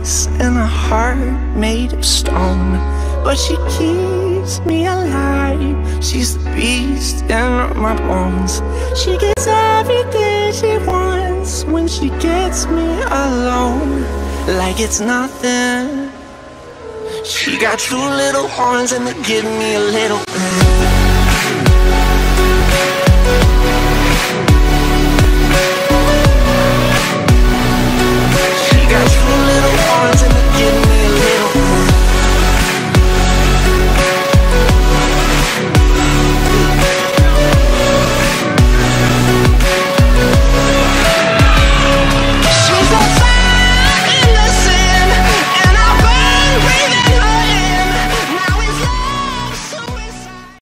ice and a heart made of stone, but she keeps me alive. She's the beast in my bones. She gets everything she wants when she gets me alone, like it's nothing. She got two little horns and they give me a little pain.